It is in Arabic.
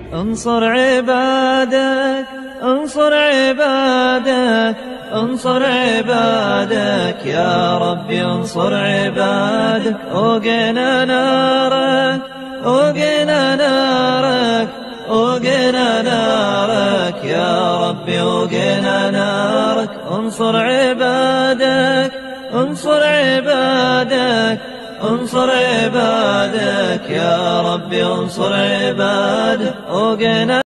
انصر عبادك انصر عبادك انصر عبادك يا ربي انصر عبادك. وقنا نارك وقنا نارك وقنا نارك يا ربي وقنا نارك. انصر عبادك انصر عبادك انصر عبادك يا ربي انصر عبادك. وقنا